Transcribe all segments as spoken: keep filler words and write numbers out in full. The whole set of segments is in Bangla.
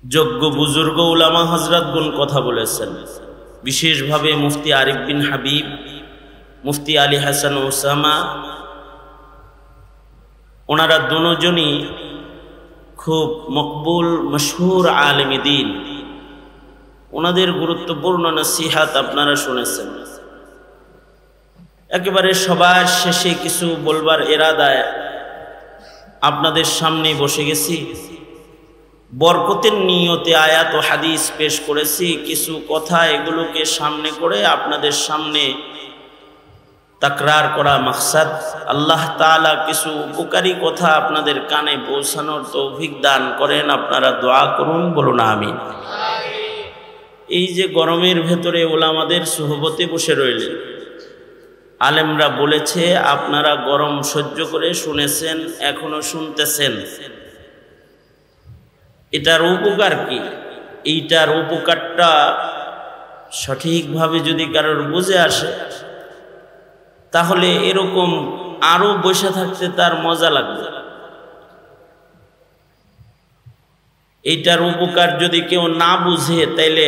যোগ্য বুজুর্গ উলামা হযরতগণ কথা বলেছেন। বিশেষভাবে মুফতি আরিফ বিন হাবিব, মুফতি আলী হাসান ওসামা, ওনারা দুজনই খুব মকবুল মশহুর আলেম দ্বীন। ওনাদের গুরুত্বপূর্ণ নসিহত আপনারা শুনেছেন। একেবারে সবার শেষে কিছু বলবার ইরাদায় আপনাদের সামনে বসে গেছি। বরকতের নিয়তে আয়াত ও হাদিস পেশ করেছি। কিছু কথা এগুলোকে সামনে করে আপনাদের সামনে তাকরার করা মাকসাদ। আল্লাহ তাআলা কিছু উপকারী কথা আপনাদের কানে পৌঁছানোর তৌফিক দান করেন। আপনারা দোয়া করুন, বলুন আমিন। এই যে গরমের ভেতরে ওলামাদের সুহবতে বসে রইলেন, আলেমরা বলেছে আপনারা গরম সহ্য করে শুনেছেন, এখনো শুনতেছেন। এটার উপকার কি? এইটার উপকারটা সঠিকভাবে যদি কারোর বুঝে আসে, তাহলে এরকম আরো বসে থাকতে তার মজা লাগবে। এইটার উপকার যদি কেউ না বুঝে, তাইলে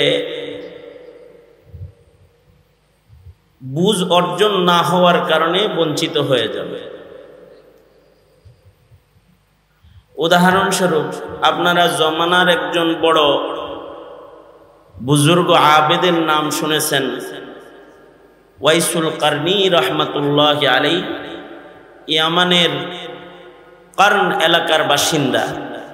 বুঝ অর্জন না হওয়ার কারণে বঞ্চিত হয়ে যাবে। উদাহরণস্বরূপ, আপনারা জমানার একজন বড় বুজুর্গ আবেদের নাম শুনেছেন, ওয়াইসুল কারনি রহমাতুল্লাহ আলাইহি। ইয়ামানের কার্ন এলাকার বাসিন্দা।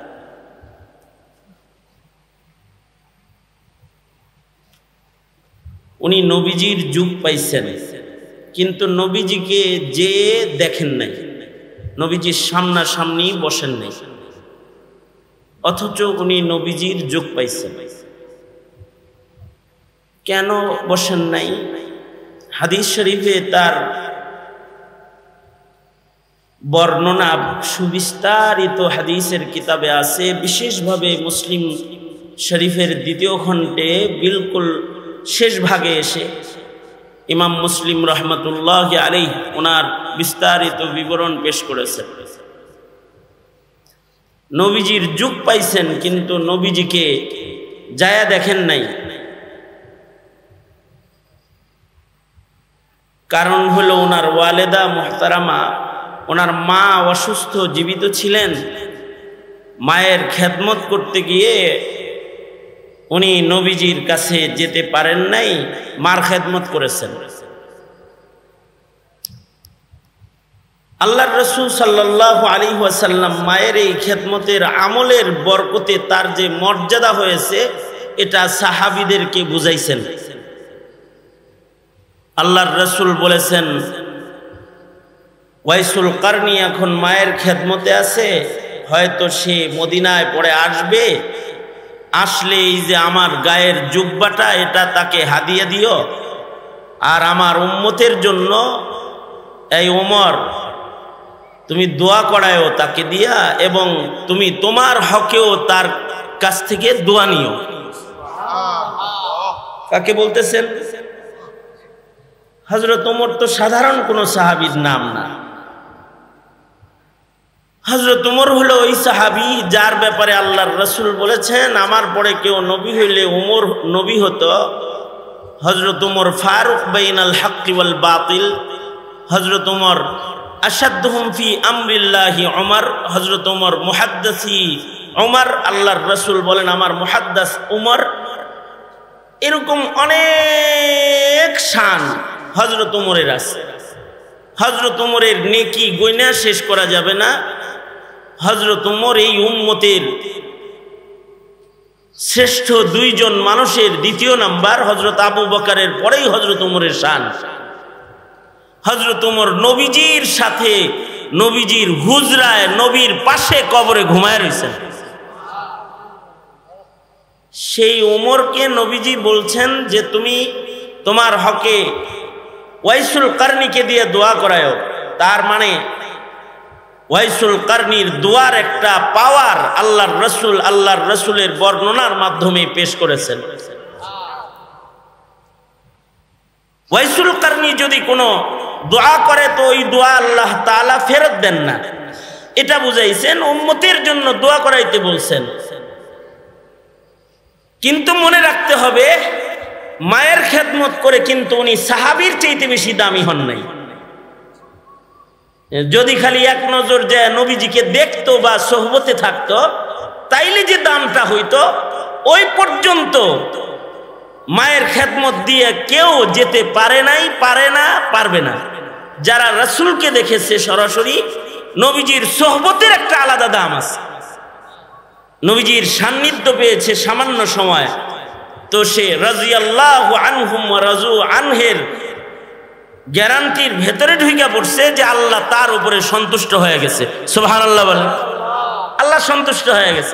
উনি নবীজির যুগ পাইছেন, কিন্তু নবীজিকে যে দেখেন নাই, নবীজির সামনাসামনি বসেন নাই, অথচ উনি নবীজির যুগ পাইছেন। কেন বসেন নাই? হাদিস শরীফে তার বর্ণনা সুবিস্তারিত হাদিসের কিতাবে আছে। বিশেষভাবে মুসলিম শরীফের দ্বিতীয় খণ্ডে বিলকুল শেষ ভাগে এসে ইমাম মুসলিম রহমতুল্লাহ আলাইহি ওনার বিস্তারিত বিবরণ পেশ করেছেন। নবীজির যুগ পাইছেন, কিন্তু নবীজিকে যায়া দেখেন নাই। কারণ হলো ওনার ওয়ালেদা মুহতারামা, ওনার মা অসুস্থ, জীবিত ছিলেন। মায়ের খেদমত করতে গিয়ে উনি নবীজির কাছে যেতে পারেন নাই, মার খেদমত করেছেন। আল্লাহর রাসূল সাল্লাল্লাহু আলাইহি ওয়াসাল্লাম মায়ের এই খেদমতের আমলের বরকতে তার যে মর্যাদা হয়েছে, এটা সাহাবীদেরকে বুঝাইছেন। আল্লাহর রাসূল বলেছেন, ওয়াইসুল কারনি এখন মায়ের খেদমতে আছে, হয়তো সে মদিনায় পরে আসবে। আসলে এই যে আমার গায়ের জুব্বাটা, এটা তাকে হাদিয়া দিও। আর আমার উম্মতের জন্য এই ওমর তুমি দোয়া করায়ও তাকে দিয়া, এবং তুমি তোমার হকেও তার কাছ থেকে দোয়া নিও। কাকে বলতেছেন? হযরত ওমর তো সাধারণ কোনো সাহাবীর নাম না। হযরত ওমর হলো ওই সাহাবী যার ব্যাপারে আল্লাহর রাসূল বলেছেন, আমার পরে কেউ নবী হইলে ওমর নবী হতো। হযরত ওমর ফারুক বাইনাল হক ওয়াল বাতিল। হযরত ওমর আশাদ্দুহুম ফি আমরিল্লাহি ওমর। হযরত ওমর মুহাদ্দিসি ওমর। আল্লাহর রাসূল বলেন, আমার মুহাদ্দিস ওমর। এরকম অনেক শান হযরত ওমরের আছে। হযরত ওমরের নেকি গয়না শেষ করা যাবে না। হযরত ওমর এই উম্মতের শ্রেষ্ঠ দুইজন মানুষের দ্বিতীয় নাম্বার। হযরত আবু বকরের পরেই হযরত ওমরের শান। হযরত ওমর নবীজির সাথে, নবীজির হুজরায়, নবীর পাশে কবরে ঘুমায় রয়েছেন। সেই ওমরকে নবীজি বলছেন যে তুমি তোমার হকে ওয়াইসুল কারনিকে দিয়ে দোয়া করায়ও। তার মানে ওয়াইসুল কারনির দোয়ার একটা পাওয়ার আল্লাহর রাসূল আল্লাহর রাসূলের বর্ণনার মাধ্যমে পেশ করেছেন। ওয়াইসুল কারনি যদি কোনো দোয়া করে, তো ওই দোয়া আল্লাহ তাআলা ফেরত দেন না, এটা বুঝাইছেন। উম্মতের জন্য দোয়া করাইতে বলছেন। কিন্তু মনে রাখতে হবে মায়ের খেদমত করে কিন্তু উনি সাহাবীর চাইতে বেশি দামি হন নাই। যদি খালি এক নজর যে নবীজিকে দেখতো বা সোহবতে থাকতো তাইলে যে দামটা হইতো, ওই পর্যন্ত মায়ের খেদমত দিয়ে কেউ যেতে পারে নাই, পারে না, পারবে না। যারা রাসূলকে দেখেছে সরাসরি, নবীজির সোহবতের একটা আলাদা দাম আছে। নবীজির সান্নিধ্য পেয়েছে সামান্য সময়, তো সে রাদিয়াল্লাহু আনহুম ওয়া রাজু আনহের গ্যারান্টির ভেতরে ঢুকে পড়ছে যে আল্লাহ তার উপরে সন্তুষ্ট হয়ে গেছে। সুবহানাল্লাহ বলেন, আল্লাহ সন্তুষ্ট হয়ে গেছে।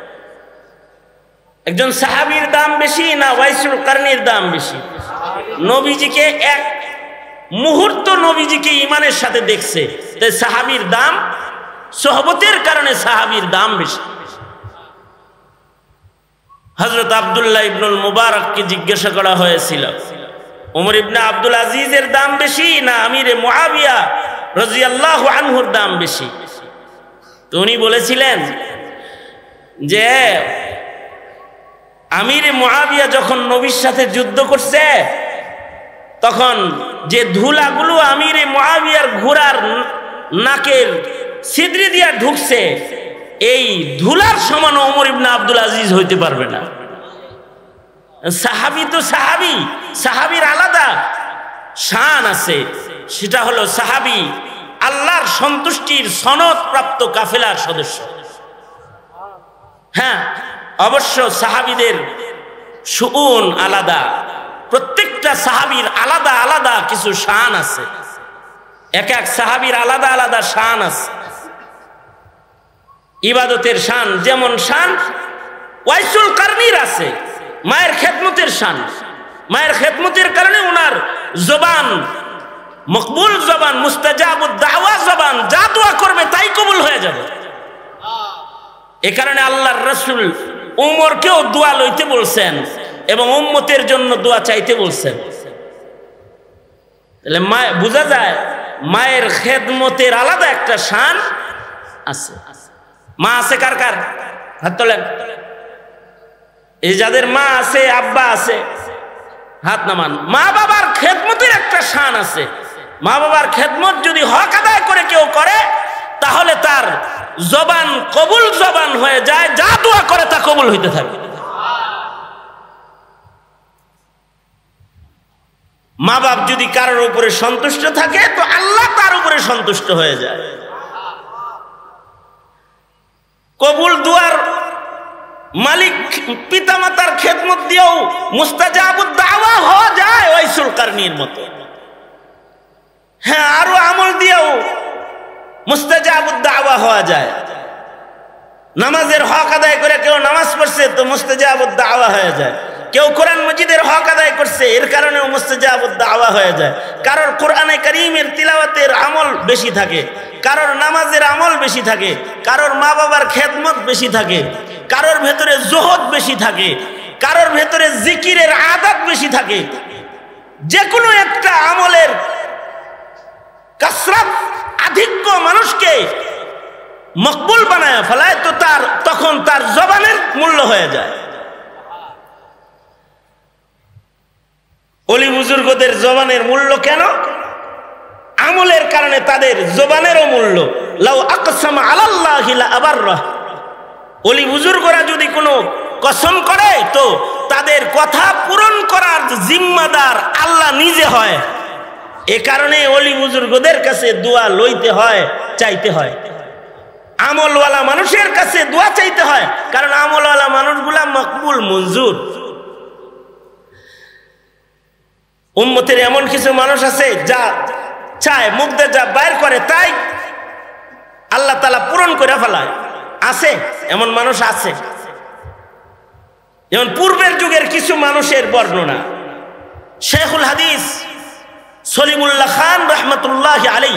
একজন সাহাবীর দাম বেশি না ওয়াইসুল কারনির দাম বেশি? নবীজিকে এক মুহূর্ত নবীজিকে ঈমানের সাথে দেখছে, তাই সাহাবীর দাম, সোহবতের কারণে সাহাবীর দাম বেশি। হযরত আব্দুল্লাহ ইবনুল মুবারককে জিজ্ঞাসা করা হয়েছিল, ওমর ইবনে আব্দুল আজিজের দাম বেশি না আমিরে মুআবিয়া রাদিয়াল্লাহু আনহুর দাম বেশি? তো উনি বলেছিলেন যে আমিরে মুআবিয়া যখন নবীর সাথে যুদ্ধ করছে তখন যে ধুলাগুলো আমিরে মুআবিয়ার ঘোড়ার নাকের ছিদ্রে দিয়া ঢুকছে, এই ধুলার সমান ওমর ইবনে আব্দুল আজিজ হইতে পারবে না। সাহাবী তো সাহাবী, সাহাবীর আলাদা শান আছে, সেটা হলো সাহাবী আল্লাহর সন্তুষ্টির সনদ প্রাপ্ত কাফেলার সদস্য। হ্যাঁ, অবশ্য সাহাবীদের শুউন আলাদা, প্রত্যেকটা সাহাবীর আলাদা আলাদা কিছু শান আছে, এক এক সাহাবীর আলাদা আলাদা শান আছে। ইবাদতের শান যেমন শান ওয়াইসুল কারনির আছে, মায়ের খেদমতের শান, মায়ের খেদমতের কারণে ওনার জবান মকবুল জবান, মুস্তাজাবুদ দাওয়া জবান, যা দোয়া করবে তাই কবুল হয়ে যাবে। এ কারণে আল্লাহর রাসূল উমরকেও দোয়া লইতে বলছেন এবং উম্মতের জন্য দোয়া চাইতে বলছেন। তাহলে মা বোঝা যায় মায়ের খেদমতের আলাদা একটা শান আছে। মা আছে কার কার? হাত তোলেন। এই যাদের মা আছে, আব্বা আছে, হাত নামান। মা বাবার খেদমতের একটা শান আছে। মা বাবার খেদমত যদি হক আদায় করে কেউ করে তাহলে তার জবান কবুল জবান হয়ে যায়, যা দোয়া করে তা কবুল হইতে থাকে। মা বাপ যদি কারোর উপরে সন্তুষ্ট থাকে তো আল্লাহ তার উপরে সন্তুষ্ট হয়ে যায়। কবুল দুয়ার মালিক পিতামাতার খেদমত দিয়েও মুস্তাজাবুদ দাওয়া হওয়া যায় ওয়াইসুল কারনির মতো। হ্যাঁ, আরো আমল দিয়েও মুস্তাজাবুদ দাওয়া হওয়া যায়। নামাজের হক আদায় করে কেউ নামাজ পড়ছে তো মুস্তাজাবুদ দাওয়া হয়ে যায়। কেউ কোরআন মজিদের হক আদায় করছে, এর কারণেও মুস্তাজাবুদ দাওয়া হয়ে যায়। কারোর কোরআনে কারীমের তিলাওয়াতের আমল বেশি থাকে, কারোর নামাজের আমল বেশি থাকে, কারোর মা বাবার খেদমত বেশি থাকে, কারোর ভেতরে জোহদ বেশি থাকে, কারোর ভেতরে জিকিরের আদত বেশি থাকে। যে কোনো একটা আমলের কাসরাত আধিক্য মানুষকে মকবুল বানায় ফেলায়, তো তার তখন তার জবানের মূল্য হয়ে যায়। ওলি বুজুর্গদের জবানের মূল্য কেন? আমলের কারণে তাদের জবানেরও মূল্য। লাউ আকসামা আলাল্লাহি লা আবাররাহ। ওলি বুজুর্গরা যদি কোনো কসম করে তো তাদের কথা পূরণ করার জিম্মাদার আল্লাহ নিজে হয়। এ কারণে ওলি বুজুর্গদের কাছে দোয়া লইতে হয়, চাইতে হয়। আমলওয়ালা মানুষের কাছে দোয়া চাইতে হয়, কারণ আমলওয়ালা মানুষগুলা মকবুল মঞ্জুর। উম্মতের এমন কিছু মানুষ আছে যা চায়, মুখ দিয়ে যা বাইর করে তাই আল্লাহ তাআলা পূরণ করে ফেলায়। আছে এমন মানুষ আছে। যেমন পূর্বের যুগের কিছু মানুষের বর্ণনা শেখুল হাদিস সলিমুল্লাহ খান রহমতুল্লাহ আলাইহি,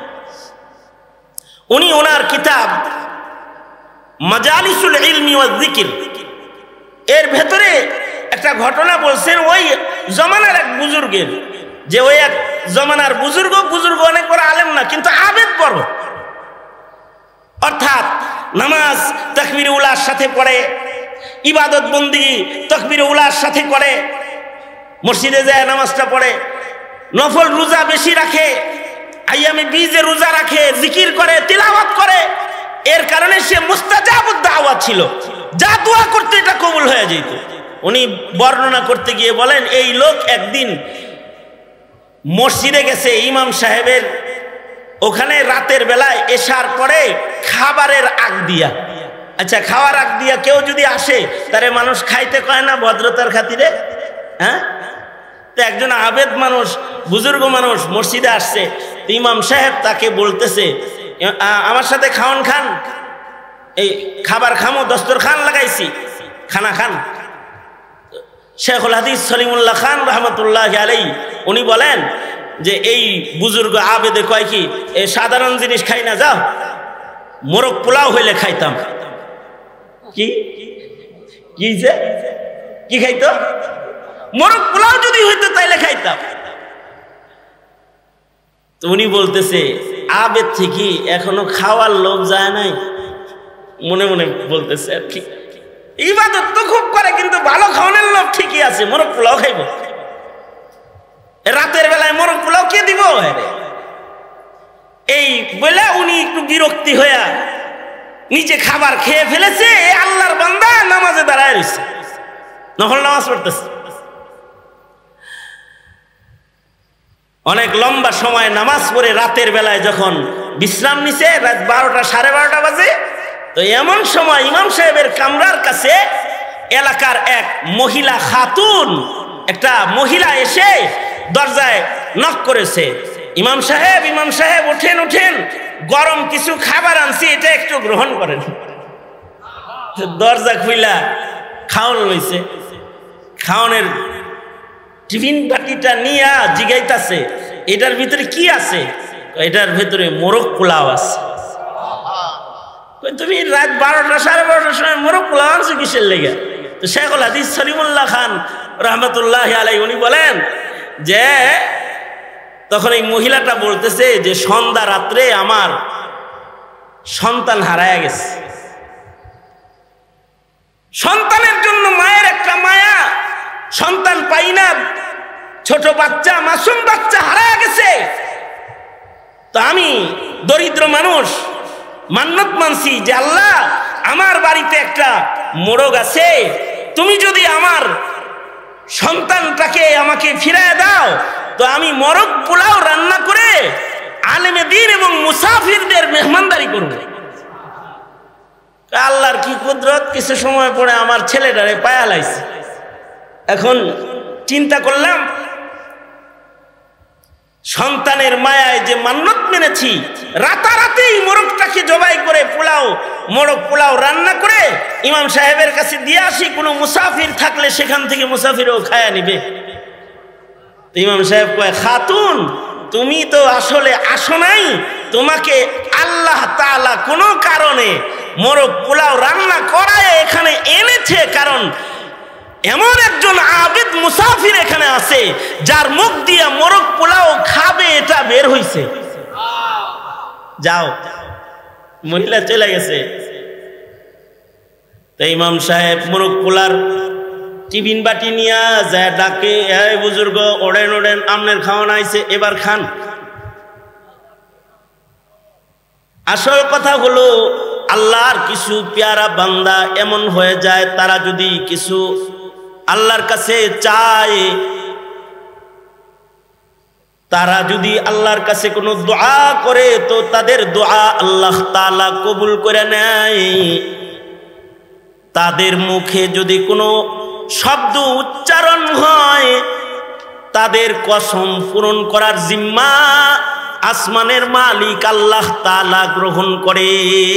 উনি ওনার কিতাব মাজালিসুল ইলমি ওয়াজ যিকির এর ভেতরে একটা ঘটনা বলছেন ওই জমানার এক বুজুর্গের, যে ওই এক জমানার বুজুর্গ, বুজুর্গ অনেক বড় আলেম না কিন্তু আবেদ বড়, অর্থাৎ নামাজ তাকবীর উলার সাথে পড়ে, ইবাদত বন্দিগি তাকবীর উলার সাথে করে, মসজিদে যায় নামাজটা পড়ে, নফল রোজা বেশি রাখে, আইয়ামে বীজে রোজা রাখে, জিকির করে, তিলাওয়াত করে। এর কারণে সে মুস্তাজাবুদ দাওয়াত ছিল, যা দোয়া করতে এটা কবুল হয়ে যেত। উনি বর্ণনা করতে গিয়ে বলেন, এই লোক একদিন মসজিদে গেছে ইমাম সাহেবের ওখানে রাতের বেলায় এশার পরে খাবারের আগ দিয়া, আচ্ছা খাওয়ার আগ দিয়া কেউ যদি আসে তারে মানুষ খাইতে কয় না ভদ্রতার খাতিরে? হ্যাঁ, তো একজন আবেদ মানুষ, বুজুর্গ মানুষ মসজিদে আসছে, ইমাম সাহেব তাকে বলতেছে, আমার সাথে খাওয়ান খান, এই খাবার খামো, দস্তরখান লাগাইছি, খানা খান। শেখুল হাদিস সলিমুল্লাহ খান রহমতুল্লাহ আলাইহি উনি বলেন যে এই বুজুর্গ আবেদে কয় কি, এই সাধারণ জিনিস খাই না, যাও মোরগ পোলাও হইলে খাইতাম। কি কি যে কি খাইতো? মোরগ পোলাও যদি হইতো তাইলে খাইতাম। তো উনি বলতেছে আবেদ থেকে এখনো খাওয়ার লোভ যায় নাই, মনে মনে বলতেছে আর কি, ইবাদত তো খুব করে কিন্তু ভালো খাওয়ানোর লোভ ঠিকই আছে, মোরগ পোলাও খাইব, রাতের বেলায় মোরগ পোলাও কে দিব? এই বলে উনি একটু বিরক্তি হইয়া নিচে খাবার খেয়ে ফেলেছে, আল্লাহর বান্দা নামাজে দাঁড়ায় রয়েছে, নফল নামাজ পড়তেছে। অনেক লম্বা সময় নামাজ পড়ে রাতের বেলায় যখন বিশ্রাম নিছে, রাত বারোটা সাড়ে বারোটা বাজে, তো এমন সময় ইমাম সাহেবের কামরার কাছে এলাকার এক মহিলা খাতুন, একটা মহিলা এসে দরজায় নক করেছে, ইমাম সাহেব ইমাম সাহেব উঠেন উঠেন, গরম কিছু খাবার আনছি, এটা একটু গ্রহণ করেন। দরজা খুইলা খাওয়ান লইছে, খাওয়ানের টিফিন বাটিটা নিয়ে জিগাইতাছে এটার ভিতরে কি আছে? এটার ভিতরে মোরগ পোলাও আছে। তুমি রাত বারোটা সাড়ে বারোটার সময় মোরগ পোলাও আনছো কিসের লেগে? তো শেখুল হাদিস সলিমুল্লাহ খান রহমতুল্লাহ আলাইহি উনি বলেন যে তখন এই মহিলাটা বলতেছে যে সন্ধ্যা রাত্রে আমার সন্তান হারায় গেছে, সন্তানের জন্য মায়ের একটা মায়া, সন্তান পাই না, ছোট বাচ্চা মাসুম বাচ্চা হারায় গেছে। তো আমি দরিদ্র মানুষ মান্নত মানছি যে আল্লাহ আমার বাড়িতে একটা মোরগ আছে, তুমি যদি আমার সন্তানটাকে আমাকে ফিরিয়ে দাও তো আমি মোরগ পোলাও রান্না করে আলেমে দ্বীন এবং মুসাফিরদের মেহমানদারি করব। আল্লাহর কি কুদরত, কিছু সময় পরে আমার ছেলেটারে পায়া লাইছে। এখন চিন্তা করলাম সন্তানের মায়ায় যে মান্নত মেনেছি, রাতারাতেই মোরগটাকে জবাই করে পোলাও মোরগ পোলাও রান্না করে ইমাম সাহেবের কাছে দিয়ে আসি, কোনো মুসাফির থাকলে সেখান থেকে মুসাফিরও খায়া নিবে। ইমাম সাহেব কয়, খাতুন তুমি তো আসলে আসো নাই, তোমাকে আল্লাহ তাআলা কোনো কারণে মোরগ পোলাও রান্না করায় এখানে এনেছে, কারণ এমন একজন আবেদ মুসাফির এখানে আছে যার মুখ দিয়ে মোরগ পোলাও খাবে, এটা বের হইছে। যাও। মহিলা চলে গেছে। তো ইমাম সাহেব মোরগ পোলার টিফিন বাটি নিয়ে যায়, ডাকে, এই বুজুর্গ ওড়েন ওড়েন, আমনের খাওয়ানো আইছে, এবার খান। আসল কথা হলো আল্লাহর কিছু পেয়ারা বান্দা এমন হয়ে যায়, তারা যদি কিছু আল্লাহর কাছে চায়, তারা যদি আল্লাহর কাছে কোনো দোয়া করে তো তাদের দোয়া আল্লাহ তাআলা কবুল করে নেয়। তাদের মুখে যদি কোনো শব্দ উচ্চারণ হয়, তাদের কসম পূরণ করার জিম্মা আসমানের মালিক আল্লাহ তাআলা গ্রহণ করে।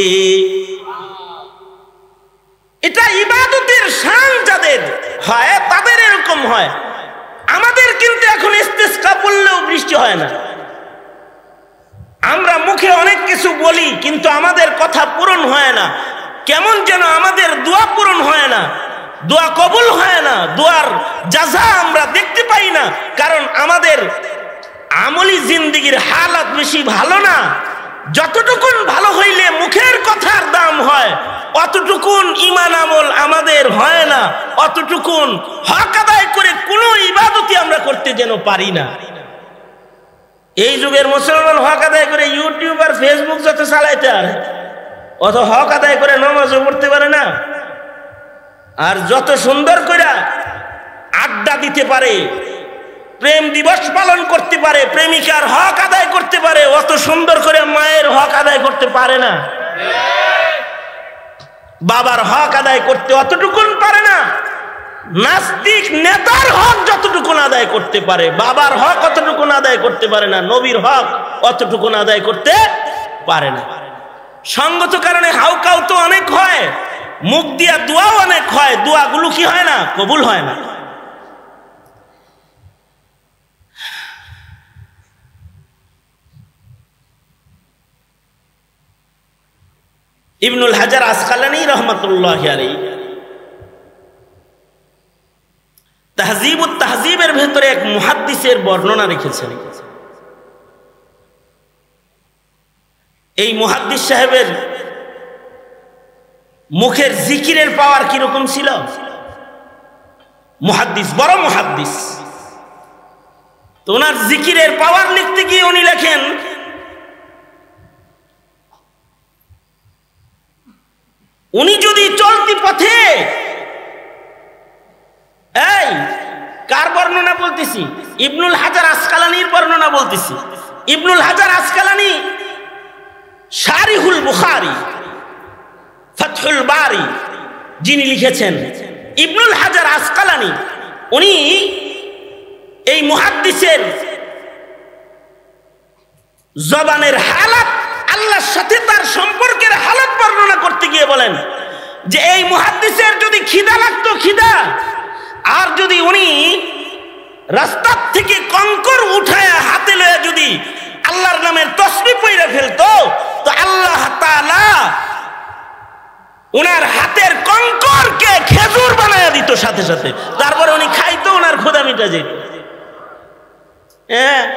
এটা ইবাদতের শান যাদের হয় তাদের এরকম হয়। আমাদের কিন্তু এখন ইস্তেসকা বললেও বৃষ্টি হয় না। আমরা মুখে অনেক কিছু বলি কিন্তু আমাদের কথা পূরণ হয় না, কেমন যেন আমাদের দোয়া পূরণ হয় না, দোয়া কবুল হয় না, দোয়ার জাযা আমরা দেখতে পাই না, কারণ আমাদের আমলি জিন্দেগির হালাত বেশি ভালো না। যতটুকুন ভালো হইলে মুখের কথার দাম হয়, অতটুকুন ঈমান আমল আমাদের হয় অতটুকুন হক আদায় করে কোনো ইবাদতই আমরা করতে যেন পারি না। এই যুগের মুসলমান হক আদায় করে ইউটিউব আর ফেসবুক যত চালাইতে আর অত হক আদায় করে নামাজও পড়তে পারে না। আর যত সুন্দর করে আড্ডা দিতে পারে, প্রেম দিবস পালন করতে পারে, প্রেমিকার হক আদায় করতে পারে, অত সুন্দর করে মায়ের হক আদায় করতে পারে না। বাবার হক আদায় করতে অতটুকুন পারে না। নাস্তিক নেতার হক যতটুকুন আদায় করতে পারে, বাবার হক অতটুকুন আদায় করতে পারে না, নবীর হক অতটুকুন আদায় করতে পারে না। সঙ্গত কারণে হাউকাউ তো অনেক হয়, মুখ দিয়া দোয়াও অনেক হয়, দোয়াগুলো কি হয় না? কবুল হয় না। ইবনুল হাজার আসকালানী রহমাতুল্লাহ আলাইহি তাহজিবুত তাহজিবের ভেতরে এক মুহাদ্দিসের বর্ণনা রেখেছেন। এই মুহাদ্দিস সাহেবের মুখের জিকিরের পাওয়ার কিরকম ছিল? মুহাদ্দিস, বড় মুহাদ্দিস। তো ওনার জিকিরের পাওয়ার লিখতে গিয়ে উনি লেখেন, উনি যদি চলতি পথে, এই কার বর্ণনা বলতেছি? ইবনুল হাজার আসকালানীর বর্ণনা বলতেছি। ইবনুল হাজার আসকালানী শারিহুল বুখারী, ফাতহুল বারী যিনি লিখেছেন, ইবনুল হাজার আসকালানী উনি এই মুহাদ্দিসের জবানের হালাত, আল্লাহর সাথে তার সম্পর্কের হালাত বর্ণনা করতে গিয়ে বলেন যে এই মুহাদ্দিসের যদি খিদা লাগতো, খিদা, আর যদি উনি রাস্তার থেকে কঙ্কর উঠায় হাতে লয়ে যদি আল্লাহর নামের তসবিহ পড়ে ফেলতো, তো আল্লাহ তাআলা উনার হাতের কঙ্করকে খেজুর বানায় দিত সাথে সাথে। তারপরে উনি খাইতো, উনার ক্ষুধা মিটা যেত। হ্যাঁ,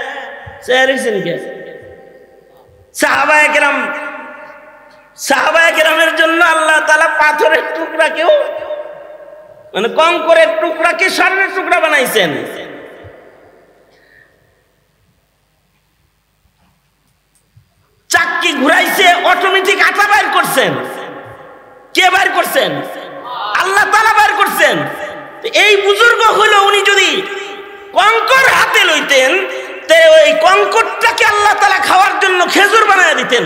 সাহাবায়ে কেরাম, সাহাবায়ে কেরামের জন্য আল্লাহ তাআলা পাথরের টুকরাকেও, মানে কঙ্করের টুকরাকে স্বর্ণের টুকরা বানাইছেন। চাক্কি ঘুরাইছে, অটোমেটিক আটা বাইর করছেন। কে বাইর করছেন? আল্লাহ তাআলা বাইর করছেন। এই বুজুর্গ হলো, উনি যদি কঙ্কর হাতে লইতেন, তে ওই কঙ্করটাকে আল্লাহ তাআলা খাওয়ার জন্য খেজুর বানায় দিতেন।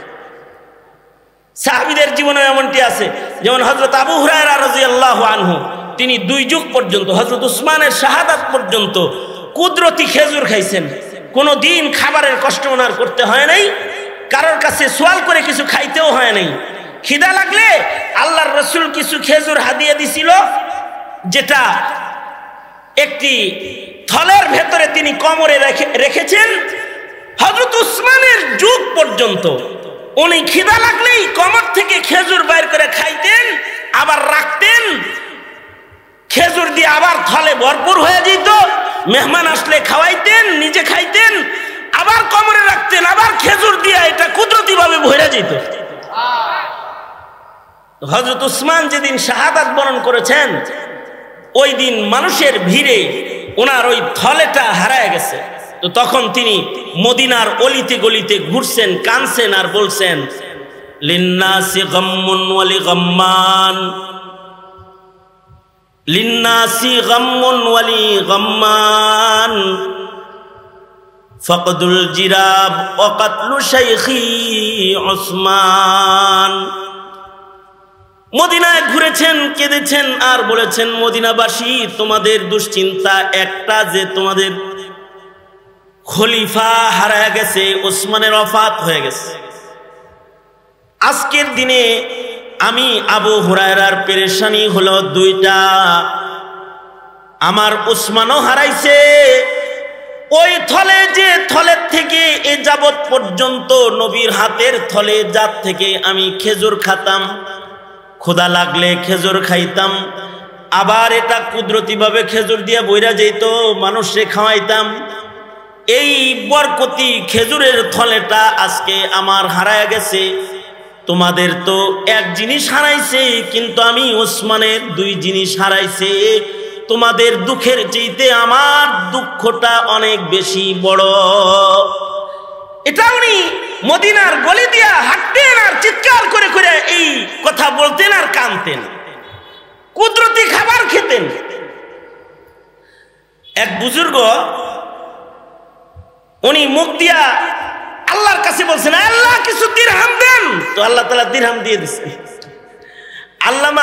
সাহাবীদের জীবনে এমনটি আছে, যেমন হযরত আবু হুরায়রা রাদিয়াল্লাহু আনহু, তিনি দুই যুগ পর্যন্ত, হযরত উসমানের শাহাদাত পর্যন্ত কুদরতি খেজুর খাইছেন। কোনো দিন খাবারের কষ্ট ওনার করতে হয় নাই, কারোর কাছে সোয়াল করে কিছু খাইতেও হয় নাই। খিদা লাগলে আল্লাহর রাসূল কিছু খেজুর হাদিয়া দিছিল, যেটা একটি থলের ভেতরে তিনি কোমরে রেখেছেন। হযরত উসমানের যুগ পর্যন্ত উনি খিদা লাগলেই কোমর থেকে খেজুর বাইর করে খাইতেন, আবার রাখতেন, খেজুর দিয়ে আবার থলে ভরপুর হয়ে যেত। মেহমান আসলে খাওয়াইতেন, নিজে খাইতেন, আবার কোমরে রাখতেন, আবার খেজুর দিয়ে এটা কুদরতি ভাবে ভরে যেত। হযরত উসমান যেদিন শাহাদাত বরণ করেছেন, ওই দিন মানুষের ভিড়ে ওনার ওই থলেটা হারায় গেছে। তো তখন তিনি মদিনার অলিতে গলিতে ঘুরছেন, কানছেন আর বলছেন, লিন্নাসি গাম্মুন ওয়া লিগাম্মান, লিন্নাসি গাম্মুন ওয়া লিগাম্মান, ফাকদুল জিরাব ওয়া কাতলু শাইখি উসমান। মদিনায় ঘুরেছেন, কেঁদেছেন আর বলেছেন, মদিনাবাসী, তোমাদের দুশ্চিন্তা একটা, যে তোমাদের খলিফা হারায় গেছে, ওসমানের ওফাত হয়ে গেছে। আজকের দিনে আমি আবু হুরায়রার পেরেশানি হলো দুইটা, আমার ওসমানও হারাইছে। ওই থলে, যে থলের থেকে এ যাবৎ পর্যন্ত নবীর হাতের থলে, যার থেকে আমি খেজুর খাতাম, ক্ষুধা লাগলে খেজুর খাইতাম, আবার এটা কুদরতি ভাবে খেজুর দিয়ে বইরা যেত, মানুষে খাওয়াইতাম, এই বরকতি খেজুরের থলেটা আজকে আমার হারায় গেছে। তোমাদের তো এক জিনিস হারাইছে, কিন্তু আমি ওসমানের দুই জিনিস হারাইছে। তোমাদের দুঃখের চাইতে আমার দুঃখটা অনেক বেশি বড়। এটা উনি মদিনার গলি দিয়া হাঁটতেন আর চিৎকার করে করে এই কথা বলতেন আর কাঁদতেন, কুদরতি খাবার খেতেন। এক বুজুর্গ উনি মুখ দিয়া আল্লাহর কাছে বলছেন, আল্লাহ কিছু দিরহাম দেন, তো আল্লাহ তাআলা দিরহাম দিয়ে দিচ্ছেন। আল্লামা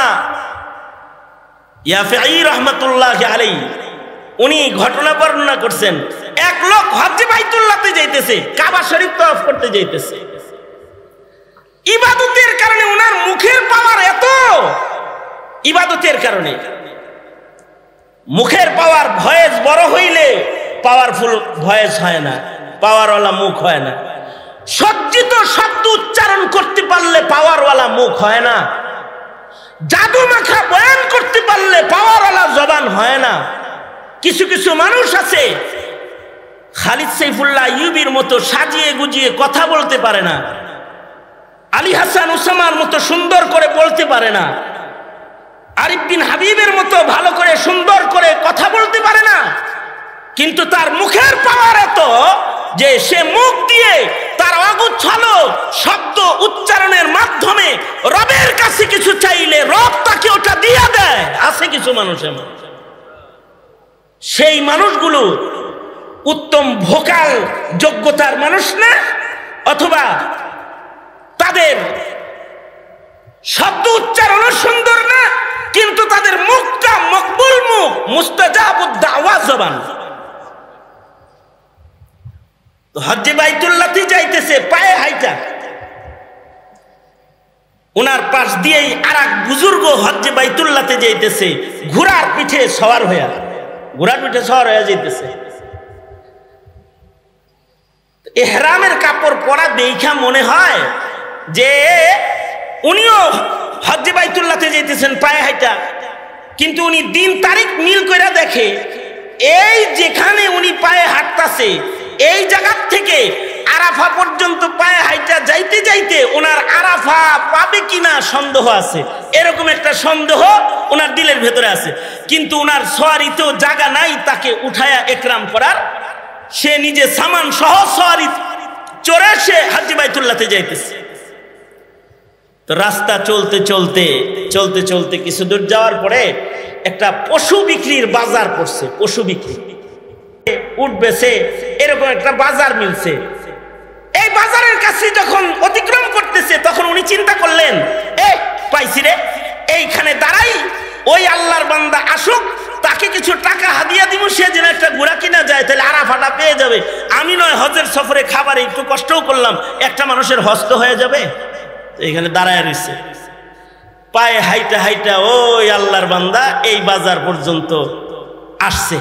ইয়াফঈ রাহমাতুল্লাহি আলাইহি উনি ঘটনা বর্ণনা করছেন, এক লোক হজ্জে বাইতুল্লাহতে যাইতেছে, কাবা শরীফ তওয়াফ করতে যাইতেছে। ইবাদতের কারণে ওনার মুখের পাওয়ার এত, ইবাদতের কারণে মুখের পাওয়ার ভয়েস বড় হইলে পাওয়ারফুল ভয়েস হয় না, পাওয়ারওয়ালা মুখ হয় না। সজ্জিত শব্দ উচ্চারণ করতে পারলে পাওয়ারওয়ালা মুখ হয় না। জাদু মাখা বয়ান করতে পারলে পাওয়ারওয়ালা জবান হয় না। কিছু কিছু মানুষ আছে খালিদ সাইফুল্লাহ আইয়ুবীর মতো সাজিয়ে গুজিয়ে কথা বলতে পারে না, আলী হাসান উসামার মতো সুন্দর করে বলতে পারে না, আরিফ বিন হাবিবের মতো ভালো করে সুন্দর করে কথা বলতে পারে না, কিন্তু তার মুখের পাওয়ার এত যে সে মুখ দিয়ে তার অগুচ্ছালো শব্দ উচ্চারণের মাধ্যমে রবের কাছে কিছু চাইলে রব তাকে ওটা দিয়ে দেয়। আছে কিছু মানুষের, সেই মানুষগুলো উত্তম ভোকাল যোগ্যতার মানুষ না, অথবা তাদের শব্দ উচ্চারণও সুন্দর না, কিন্তু তাদের মুখটা মকবুল মুখ, মুস্তাজাবুদ দাওয়া জবান। হজ্জে বাইতুল্লাহতে যাইতেছে পায়ে হাইটা, ওনার পাশ দিয়েই আর এক বুজুর্গ হজ্জে বাইতুল্লাহতে যাইতেছে ঘোড়ার পিঠে সওয়ার হইয়া, ঘোড়ার পিঠে সওয়ার হইয়া যাইতেছে। ইহরামের কাপড় পরা দেখা মনে হয় যে উনিও হজ্জে বাইতুল্লাহতে যাইতেছেন পায়ে হাইটা, কিন্তু উনি দিন তারিখ মিল করে দেখে এই যেখানে উনি পায়ে হাঁটতাছে এই জায়গা থেকে আরাফা পর্যন্ত পায়ে হাইটা যাইতে যাইতে ওনার আরাফা পাবে কিনা সন্দেহ আছে। এরকম একটা সন্দেহ ওনার দিলের ভেতরে আছে, কিন্তু ওনার সওয়ারিতেও জায়গা নাই তাকে উঠায়া একরাম করার। সে নিজে সামান সহ সওয়ারি চড়ে সে হজ্জে বাইতুল্লাহতে যাইতেছে। তো রাস্তা চলতে চলতে চলতে চলতে কিছু দূর যাওয়ার পরে একটা পশু বিক্রির বাজার পড়ছে, পশু বিক্রি উঠবে সে এরকম একটা বাজার মিলছে। এই বাজারের কাছে যখন অতিক্রম করতেছে তখন উনি চিন্তা করলেন, এ পাইছি রে, এইখানে দাঁড়াই, ওই আল্লাহর বান্দা আসুক, তাকে কিছু টাকা হাদিয়া দিব, সে যেন একটা ঘোড়া কিনা যায়, তাহলে আরাফাটা পেয়ে যাবে। আমি নয় হজের সফরে খাবারে একটু কষ্টও করলাম, একটা মানুষের হস্ত হয়ে যাবে। এইখানে দাঁড়ায় রয়েছে, পায়ে হাইটা হাইটা ওই আল্লাহর বান্দা এই বাজার পর্যন্ত আসছে।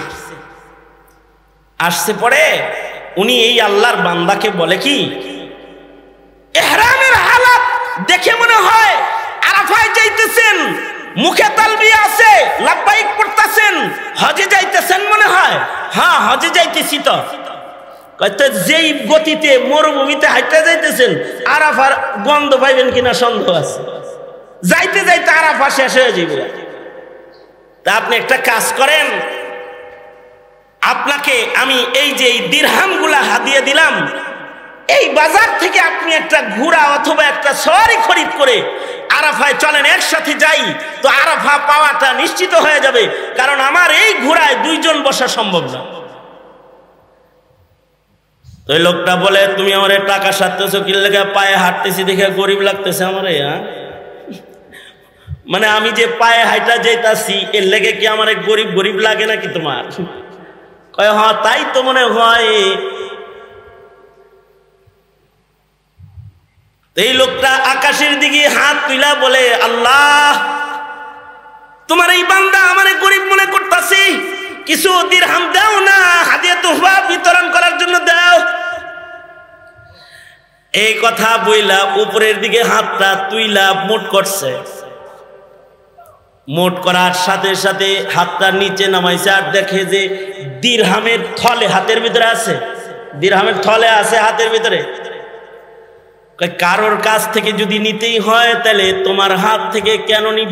আসছে পরে উনি এই আল্লাহর বান্দাকে বলে কি, ইহরামের হালাত দেখে মনে হয় আরাফায় যাইতেছেন, মুখে তালবিয়া আছে, লাব্বাইক পড়তেছেন, হজে যাইতেছেন মনে হয়। হ্যাঁ হজে যাইতেছি। তো যেই গতিতে মরুভূমিতে হাইটা যাইতেছেন আরাফার গন্ধ পাইবেন কিনা সন্দেহ আছে, যাইতে যাইতে আরাফা শেষ হয়ে যাবে। তা আপনি একটা কাজ করেন, আপনাকে আমি এই যে দিরহামগুলা হাদিয়া দিলাম, এই বাজার থেকে আপনি একটা ঘোড়া অথবা একটা সওয়ারি খরিদ করে আরাফায় চলেন, একসাথে যাই, তো আরাফা পাওয়াটা নিশ্চিত হয়ে যাবে, কারণ আমার এই ঘোড়ায় দুইজন বসা সম্ভব না। তো এই লোকটা বলে, তুমি আমার টাকা সারতেছো কি লেগে? পায়ে হাঁটতেছি দেখে গরিব লাগতেছে আমার। হ্যাঁ, মানে আমি যে পায়ে হাইটা যাইতাছি এর লেগে কি আমার গরিব গরিব লাগে নাকি তোমার? কয় হ্যাঁ তাই তো মনে হয়। এই লোকটা আকাশের দিকে হাত তুইলা বলে, আল্লাহ তোমার এই বান্দা আমারে গরিব মনে করতাছি, কিছু দিরহাম দাও না, হাদিয়া তোহফা বিতরণ করার জন্য দাও। এই কথা বইলা উপরের দিকে হাতটা তুইলা মোট করছে। মোট করার সাথে সাথে হাতটা নিচে নামাইছে আর দেখে যে দিরহামের থলে হাতের ভিতরে আছে, দিরহামের থলে আছে হাতের ভিতরে। কারোর কাছ থেকে যদি নিতেই হয় তাহলে তোমার হাত থেকে কেন নিব?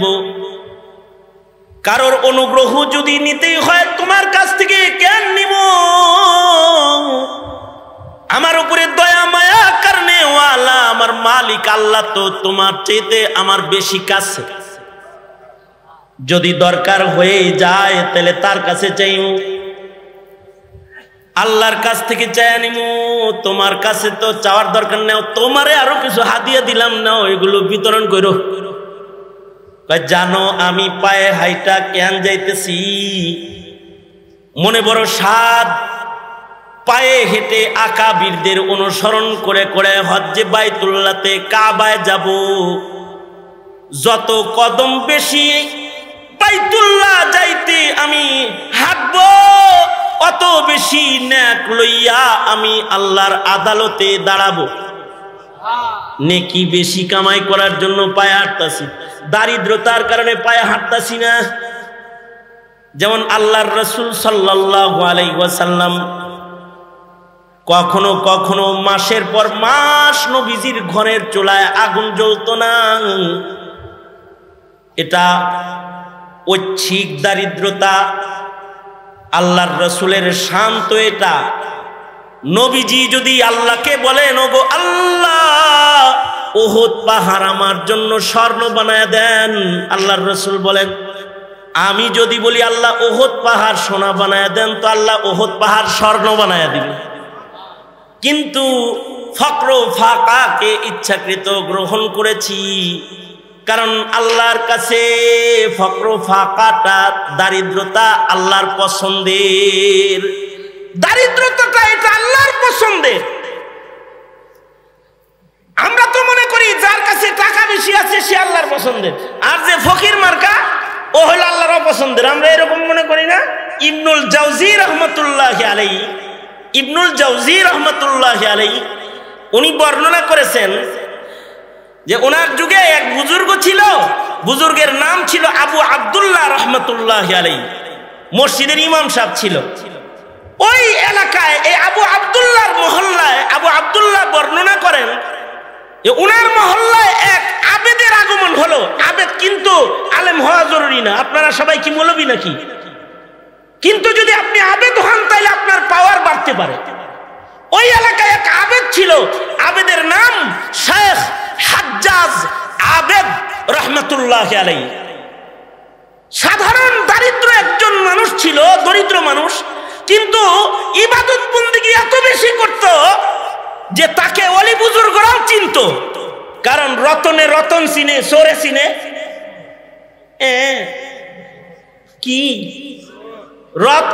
কারোর অনুগ্রহ যদি নিতেই হয় তোমার কাছ থেকে কেন নিব? আমার উপরে দয়া মায়া করনে ওয়ালা আমার মালিক আল্লাহ তো তোমার চাইতে আমার বেশি কাছে। যদি দরকার হয়ে যায় তাহলে তার কাছে চাইমু, আল্লাহর কাছ থেকে চাই নিমু। তোমার কাছে তো চাওয়ার দরকার নেই, তোমারে আরো কিছু হাদিয়া দিলাম, নাও এগুলো বিতরণ করো। জানো আমি পায়ে হাইটা কেন যাইতেছি? মনে বড় সাদ, পায়ে হেঁটে আকাবিরদের অনুসরণ করে করে হজ্জে বাইতুল্লাহতে কাবায় যাব। যত কদম বেশি বাইতুল্লাহ যাইতে আমি হাঁটবো, অত বেশি নেক লইয়া আমি আল্লাহর আদালতে দাঁড়াবো। নেকি বেশি কামাই করার জন্য পায়ে হাঁটতাছি, দারিদ্রতার কারণে পায়ে হাঁটতাছি না। যেমন আল্লাহর রাসূল সাল্লাল্লাহু আলাইহি ওয়াসাল্লাম কখনো কখনো মাসের পর মাস নবীজির ঘরের চুলায় আগুন জ্বলতো না। এটা ঐচ্ছিক দারিদ্রতা, আল্লাহর রাসূলের শান্ত এটা। নবীজি যদি আল্লাহকে বলেন, ওগো আল্লাহ উহুদ পাহাড় আমার জন্য স্বর্ণ বানায় দেন, আল্লাহর রাসূল বলেন আমি যদি বলি আল্লাহ উহুদ পাহাড় সোনা বানায় দেন, তো আল্লাহ উহুদ পাহাড় স্বর্ণ বানায় দিবেন। কিন্তু ফকর ফাকাকে ইচ্ছাকৃত গ্রহণ করেছি, কারণ আল্লাহর কাছে ফকর ফাকাটা দারিদ্রতা আল্লাহর পছন্দের। দারিদ্রতাটা এটা আল্লাহর পছন্দের। আমরা তো মনে করি যার কাছে টাকা বেশি আছে সে আল্লাহর পছন্দের, আর যে ফকির মার্কা ও হলো আল্লাহর অপছন্দের। আমরা এরকম মনে করি না? ইবনুল জাওজি রহমতুল্লাহ আলাইহি ইবনুল জাওজি রহমতুল্লাহ আলাইহি উনি বর্ণনা করেছেন যে ওনার যুগে এক বুজুর্গ ছিল, বুজুর্গের নাম ছিল আবু আব্দুল্লাহ রহমতুল্লাহ আলাইহি, মসজিদের ইমাম সাহেব ছিল। ওই এলাকায় এই আবু আব্দুল্লাহর মহল্লায় আবু আব্দুল্লাহ বর্ণনা করেন যে ওনার মহল্লায় এক আবেদের আগমন হলো। আবেদ কিন্তু আলেম হওয়া জরুরি না, আপনারা সবাই কি মৌলবী নাকি? কিন্তু যদি আপনি আবেদ হন তাহলে আপনার পাওয়ার বাড়তে পারে। ওই এলাকায় এক আবেদ ছিল, আবেদের নাম শেখ হাজ্জাজ আবেদ রহমতুল্লাহ আলাইহি। সাধারণ দারিদ্র একজন মানুষ ছিল, দরিদ্র মানুষ, কিন্তু ইবাদত বন্দেগী এত বেশি করত যে তাকে ওলি বুজুর্গরাও চিনত। কারণ রতনে রতন চিনে, চোরে চিনে। এ কি রত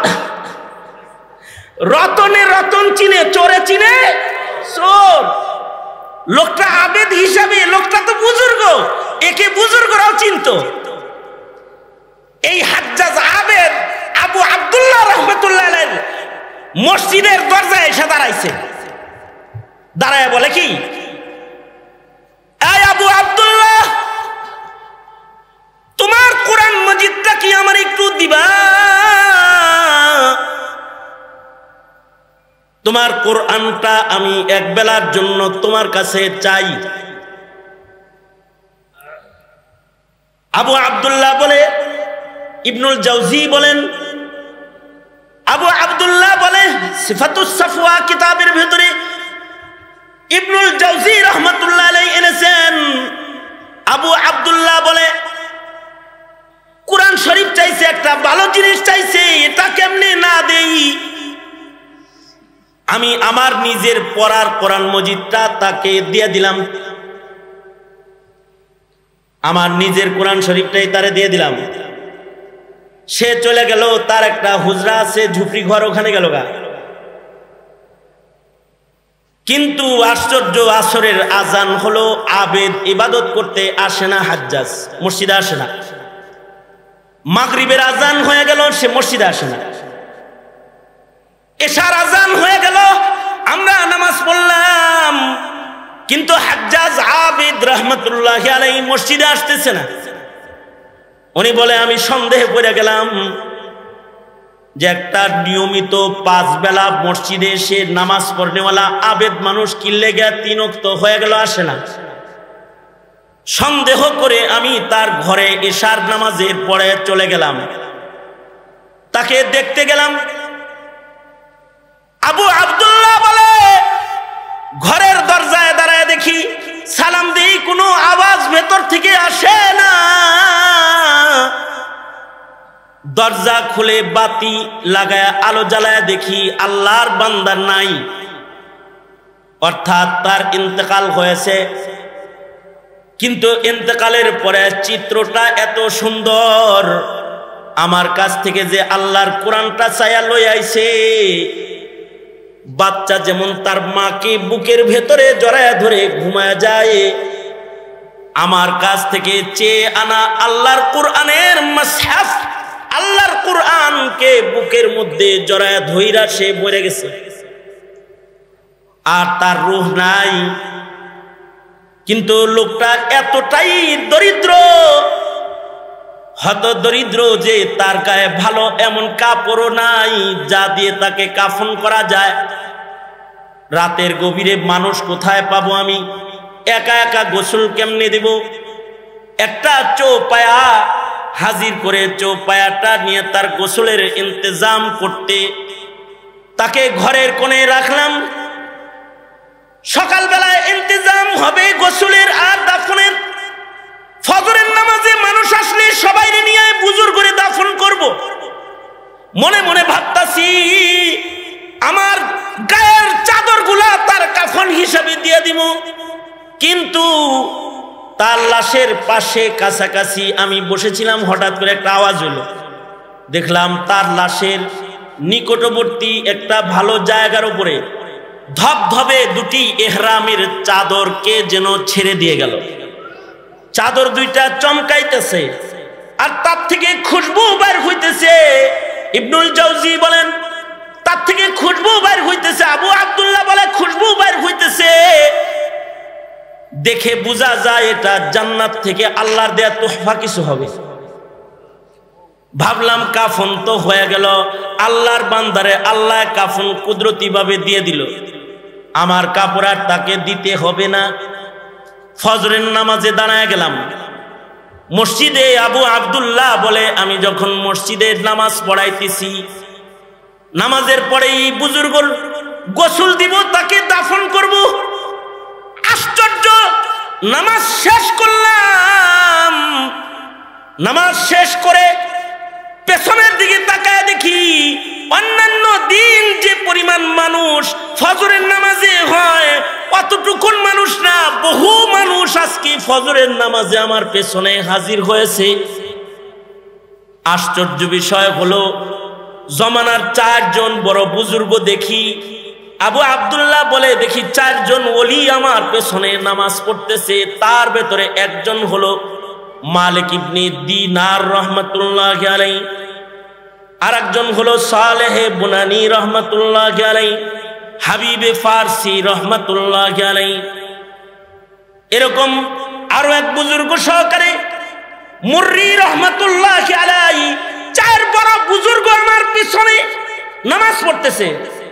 রতনে রতন চিনে, চোরে চিনে চোর। লোকটা আবেদ হিসাবে, লোকটা তো বুজুর্গ, একে বুজুর্গরাও চিনত। এই হাজ্জাজ আবেদ আবু আব্দুল্লাহ রহমতুল্লাহ আলাইহি মসজিদের দরজায় এসে দাঁড়াইছে। দাঁড়ায় বলে কি, এই আবু আব্দুল্লাহ, তোমার কোরআন মজিদটা কি আমার একটু দিবা? তোমার কোরআনটা আমি এক বেলার জন্য তোমার কাছে চাই। আবু আব্দুল্লাহ বলে, ইবনুল জাওজি বলেন, আবু আব্দুল্লাহ বলে সিফাতুস সাফওয়া কিতাবের ভিতরে ইবনুল জাওজি রহমাতুল্লাহ আলাইহি এনেছেন। আবু আব্দুল্লাহ বলে কোরআন শরীফ চাইছে, একটা ভালো জিনিস চাইছে, এটা কেমনে না দেই? আমি আমার নিজের পড়ার কোরআন মজিদটা তাকে দিয়ে দিলাম, আমার নিজের কোরআন শরীফটাই তারে দিয়ে দিলাম। সে চলে গেল, তার একটা হুজরা আছে, ঝুপড়ি ঘর, ওখানে গেল গা। কিন্তু আশ্চর্য, আসরের আজান হলো, আবেদ ইবাদত করতে আসে না, হাজ্জাজ মসজিদে আসে না। মাগরিবের আজান হয়ে গেল, সে মসজিদে আসে না। এশার আজান হয়ে গেল, আমরা নামাজ পড়লাম, কিন্তু হাজ্জাজ আবেদ রহমতুল্লাহ আলাইহি মসজিদে আসতেছে না। উনি বলে আমি সন্দেহে পড়ে গেলাম, যে একটা নিয়মিত পাঁচ বেলা মসজিদে এসে নামাজ পড়নেওয়ালা আবেদ মানুষ কিল্লে গিয়া তিন ওয়াক্ত হয়ে গেল আসে না। সন্দেহ করে আমি তার ঘরে এশার নামাজের পরে চলে গেলাম, তাকে দেখতে গেলাম। আবু আব্দুল্লাহ বলে ঘরের দরজায় দাঁড়ায় দেখি সালাম দিই, কোনো আওয়াজ ভেতর থেকে আসে না। দরজা খুলে বাতি লাগায় আলো জ্বালায় দেখি আল্লাহর বান্দা নাই, অর্থাৎ তার ইন্তেকাল হয়েছে। কিন্তু ইন্তেকালের পরে চিত্রটা এত সুন্দর, আমার কাছ থেকে যে আল্লাহর কোরআনটা চায়া লই আইছে, বাচ্চা যেমন তার মাকে বুকের ভেতরে জড়ায় ধরে ঘুমায় যায়, আমার কাছ থেকে চেয়ে আনা আল্লাহর কোরআনের মাসহাফ, আল্লাহর কোরআনকে বুকের মধ্যে জড়ায় ধইরা সে মরে গেছে, আর তার রূহ নাই। কিন্তু লোকটা এতটাই দরিদ্র, হত দরিদ্র যে তার গায়ে ভালো এমন কাপড়ও নাই যা দিয়ে তাকে কাফন করা যায়। রাতের গভীরে মানুষ কোথায় পাবো আমি, একা একা গোসল কেমনে দেব? একটা চৌপায়া হাজির করে চৌপায়াটা নিয়ে তার গোসলের ইন্তজাম করতে তাকে ঘরের কোণে রাখলাম। সকালবেলায় ইন্তজাম হবে গোসলের আর দাফনের। ফজরের নামাজে মানুষ আসলে সবাই নিয়ে বুজুর্গ করে দাফন করব। মনে মনে ভাবতাছি আমার গায়ের চাদরগুলা তার কাফন হিসাবে দিয়ে দিব, কিন্তু তার লাশের পাশে কাছাকাছি আমি বসেছিলাম, হঠাৎ করে একটা আওয়াজ হলো। দেখলাম তার লাশের নিকটবর্তী একটা ভালো জায়গার উপরে ধবধবে দুটি ইহরামের চাদরকে যেন ছেড়ে দিয়ে গেল। চাদর দুইটা চমকাইতেছে আর তার থেকে খুশবু বের হইতেছে। ইবনুল জাওজি বলেন তার থেকে খুশবু বের হইতেছে, আবু আব্দুল্লাহ বলে খুশবু বের হইতেছে। দেখে বোঝা যায় এটা জান্নাত থেকে আল্লাহর দেয়া তোহফা কিছু হবে। ভাবলাম কাফন তো হয়ে গেল, আল্লাহর বান্দারে আল্লাহ কাফন কুদরতি ভাবে দিয়ে দিল, আমার কাপড় আর তাকে দিতে হবে না। ফজরের নামাজে দাঁড়ায় গেলাম মসজিদে। আবু আব্দুল্লাহ বলে আমি যখন মসজিদের নামাজ পড়াইতেছি, নামাজের পরেই বুজুর্গ গোসল দিব, তাকে দাফন করব। আশ্চর্য, নামাজ শেষ করলাম, নামাজ শেষ করে পেছনের দিকে তাকায় দেখি অন্যান্য দিন যে পরিমাণ মানুষ ফজরের নামাজে হয় অতটুকুন মানুষ না, বহু মানুষ আজকে ফজরের নামাজে আমার পেছনে হাজির হয়েছে। আশ্চর্য বিষয় হলো জমানার চারজন বড় বুজুর্গ দেখি। আবু আব্দুল্লাহ বলে দেখি চারজন ওলি আমার পেছনে নামাজ পড়তেছে, তার ভেতরে একজন হলো মালিক ইবনে দিনার রহমাতুল্লাহি আলাইহি, আর একজন হলো সালেহ বুনানি রহমাতুল্লাহি আলাইহি, হাবিবে ফারসি রহমাতুল্লাহি আলাইহি, এরকম আরো এক বুজুর্গ সহকারে মুররি রহমাতুল্লাহি আলাইহি, চার বড় বুজুর্গ আমার পিছনে নামাজ পড়তেছে।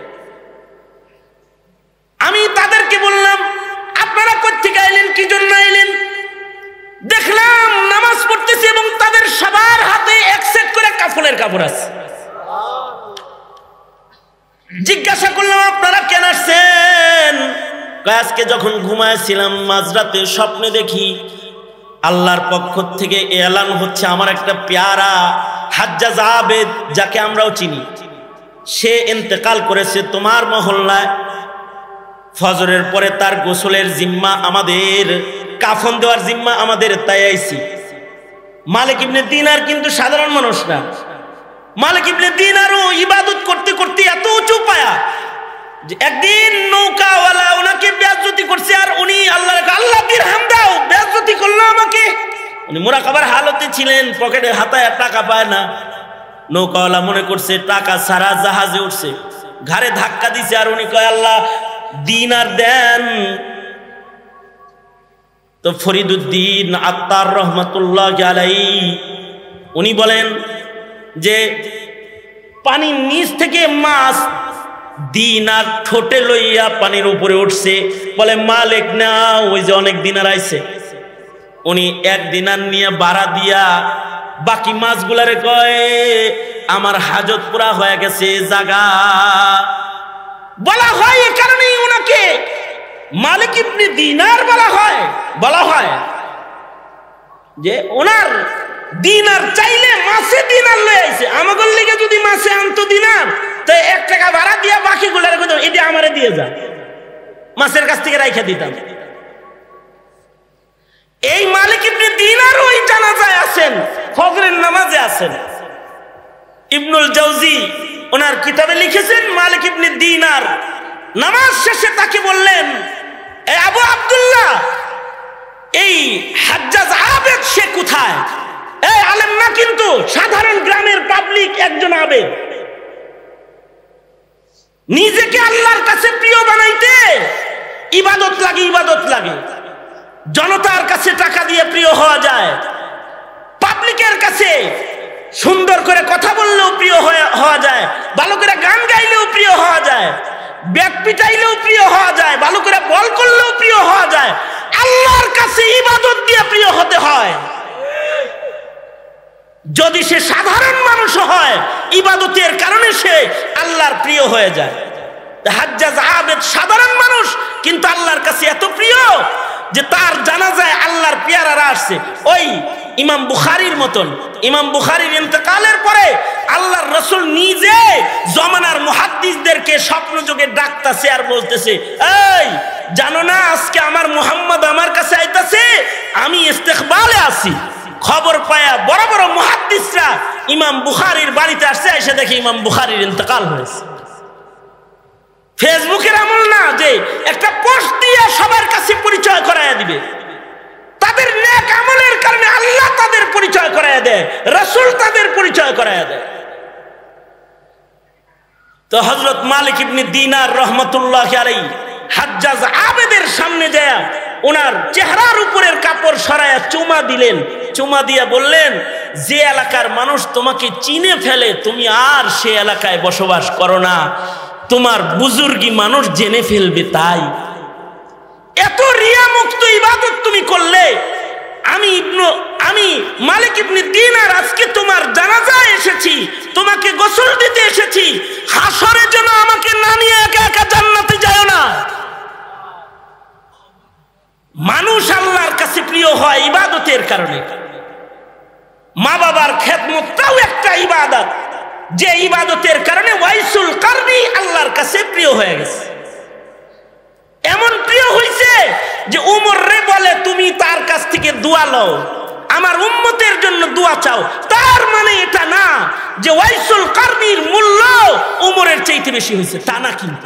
আমি তাদেরকে বললাম আপনারা কোত্থেকে আইলেন, কি জন্য আইলেন? দেখলাম নামাজ পড়তেছে এবং তাদের সবার হাতে এক সেট করে কাফনের কাপড় আছে। জিজ্ঞাসা করলাম আপনারা কেন আসছেন? আজকে যখন ঘুমাইছিলাম মাঝরাতে স্বপ্নে দেখি আল্লাহর পক্ষ থেকে এলান হচ্ছে আমার একটা পেয়ারা হাজ্জাজ আবেদ, যাকে আমরাও চিনি, সে ইন্তেকাল করেছে তোমার মহল্লায়। ফজরের পরে তার গোসলের জিম্মা আমাদের, কাফন দেওয়ার জিম্মা আমাদের, তাই আইছি। মালিক ইবনে দিনার কিন্তু সাধারণ মানুষ না। মালিক ইবনে দিনারও ইবাদত করতে করতে এত উঁচু পায়া যে একদিন নৌকাওয়ালা ওনাকে বেয়াজ্জতি করছে, আর উনি আল্লাহ আল্লাহ দিরহাম দাও বেয়াজ্জতি করলো আমাকে। উনি মুরাকাবার হালতে ছিলেন, পকেটে হাতায় টাকা পায় না। নৌকাওয়ালা মনে করছে টাকা ছাড়া জাহাজে উঠছে, ঘাড়ে ধাক্কা দিছে, আর উনি কয় আল্লাহ দিন আর দেন। তো ফরিদুদ্দিন আত্তার রহমাতুল্লাহ আলাইহি উনি বলেন যে পানির নিচ থেকে মাছ দিনার ঠোঁটে লইয়া পানির উপরে উঠছে। বলে মালিক না, ওই যে অনেক দিনার আইছে। উনি এক দিনার নিয়ে বাড়া দিয়া বাকি মাছগুলারে কয় আমার হাজত পুরা হয়ে গেছে জাগা। বলা হয় এ কারণেই ওনাকে মালিক ইবনে দিনার বলা হয়। বলা হয় যে ওনার দিনার চাইলে মাছে দিনার লয়ে আইছে। আমাদের লিগে যদি মাছে আনতো দিনার, তো এক টাকা ভাড়া দিয়া বাকি গুলার এটা আমারে দিয়ে যা, মাছের কাছ থেকে রাইখা দিতাম। এই মালিক ইবনে দিনার ওই জানাজায় আছেন, ফজরের নামাজে আছেন। ইবনুল জাওজি ওনার কিতাবে লিখেছেন মালিক ইবনে দিনার নামাজ শেষে তাকে বললেন, এ আবু আব্দুল্লাহ, এই হাজ্জাজ আবেদ সে কোথায়? এই আলেম না কিন্তু, সাধারণ গ্রামের পাবলিক একজন আবেদ। নিজেকে আল্লাহর কাছে প্রিয় বানাইতে ইবাদত লাগে, ইবাদত লাগে। জনতার কাছে টাকা দিয়ে প্রিয় হওয়া যায়, পাবলিকের কাছে সুন্দর করে কথা বললেও প্রিয় হওয়া যায়, ভালো করে গান গাইলেও প্রিয় হওয়া যায়, ব্যাগ পিটাইলেও প্রিয় হওয়া যায়, ভালো করে বল করলেও প্রিয় হওয়া যায়। আল্লাহর কাছে ইবাদত দিয়ে প্রিয় হতে হয়। যদি সে সাধারণ মানুষ হয়, ইবাদতের কারণে সে আল্লাহর প্রিয় হয়ে যায়। হাজ্জাজ আবেদ সাধারণ মানুষ, কিন্তু আল্লাহর কাছে এত প্রিয় যে তার জানাজায় আল্লাহর পেয়ারারা আসছে। ওই ইমাম বুখারীর মতন, ইমাম বুখারীর ইন্তেকালের পরে আল্লাহর রাসূল নিজে জমানার মুহাদ্দিসদেরকে স্বপ্নযোগে ডাকতেছে আর বলতেছে, এই জানো না আজকে আমার মুহাম্মদ আমার কাছে আইতাছে, আমি ইস্তেকবালে আছি। খবর পায়া বড় বড় মুহাদ্দিসরা ইমাম বুখারীর বাড়িতে আসছে, এসে দেখে ইমাম বুখারীর ইন্তেকাল হয়েছে। ফেসবুকের আমল না যে একটা পোস্ট দিয়ে সবার কাছে পরিচয় করায়া দিবে। তাদের নেক আমলের কারণে আল্লাহ তাদের পরিচয় করায়া দেয়, রাসূল তাদের পরিচয় করায়া দেয়। তো হযরত মালিক ইবনে দিনার রহমাতুল্লাহি আলাইহি হাজ্জাজ আবেদের সামনে যায় ওনার চেহারার উপরের কাপড় সরায়া চুমা দিলেন। চুমা দিয়া বললেন, যে এলাকার মানুষ তোমাকে চিনে ফেলে তুমি আর সে এলাকায় বসবাস করো না, তোমার বুজুর্গি মানুষ জেনে ফেলবে। তাই এত রিয়া মুক্ত ইবাদত তুমি করলে, আমি ইবনু আমি মালিক ইবনে দিনার আজকে তোমার জানাজায় এসেছি, তোমাকে গোসল দিতে এসেছি, হাসরে যেন আমাকে না নিয়ে একা একা জান্নাতে যায় না। মানুষ আল্লাহর কাছে প্রিয় হয় ইবাদতের কারণে। মা বাবার খেদমতটাও একটা ইবাদত, যে ইবাদতের কারণে ওয়াইসুল কারনি আল্লাহর কাছে প্রিয় হয়ে গেছে। এমন প্রিয় হইছে যে উমর রে বলে তুমি তার কাছ থেকে দোয়া লও, আমার উম্মতের জন্য দোয়া চাও। তার মানে এটা না যে ওয়াইসুল কারনির মূল্য উমরের চাইতে বেশি হয়েছে, তা না। কিন্তু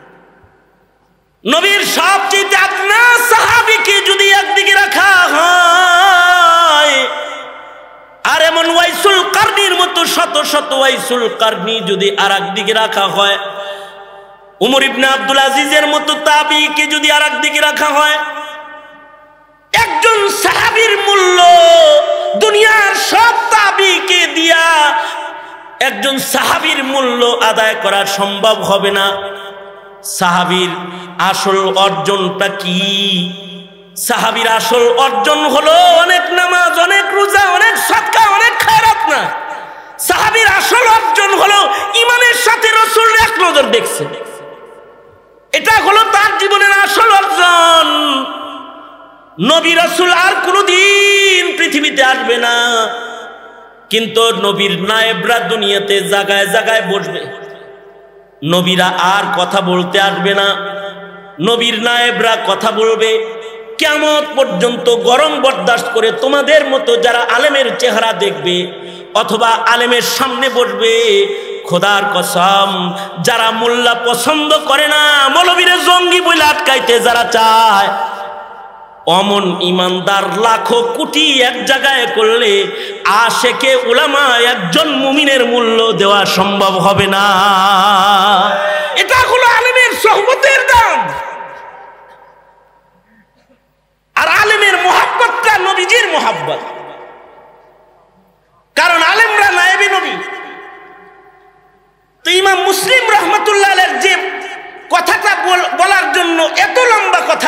নবীর সবচেয়ে আপনা সাহাবীকে যদি একদিকে রাখা হয়, আর এমন ওয়াইসুল কারনির মতো শত শত ওয়াইসুল কারনি যদি আর একদিকে রাখা হয়, উমর ইবনে আব্দুল আজিজের মতো তাবিঈকে যদি আর একদিকে রাখা হয়, একজন সাহাবীর মূল্য দুনিয়ার সব তাবিঈকে দিয়া একজন সাহাবীর মূল্য আদায় করা সম্ভব হবে না। সাহাবীর আসল অর্জনটা কি? সাহাবীর আসল অর্জন হলো অনেক নামাজ, অনেক রোজা, অনেক সাদকা, অনেক খায়রাত না। সাহাবীর আসল অর্জন হলো ঈমানের সাথে রাসূল এক নজর দেখছে। এটা হলো তার জীবনের আসল অর্জন। নবী রাসূল আর কোনোদিন পৃথিবীতে আসবে না, কিন্তু নবীর নায়েবরা দুনিয়াতে জায়গায় জায়গায় বসবে। নবীরা আর কথা বলতে আসবে না, নবীর নায়েবরা কথা বলবে। কিয়ামত পর্যন্ত গরম বরদাস্ত করে তোমাদের মতো যারা আলেমের চেহারা দেখবে অথবা আলেমের সামনে বসবে, খোদার কসম যারা মোল্লা পছন্দ করে না, মৌলবীরে জঙ্গি বলে আটকাইতে যারা চায়, অমন ইমানদার লাখো কোটি এক জায়গায় করলে আশেকে উলামা একজন মুমিনের মূল্য দেওয়া সম্ভব হবে না। এটা হলো আলেমের সোহবতের দাম। আর আলেমের মোহাব্বতটা নবীজির মোহাব্বত, কারণ আলেমরা নায়েবে নবী।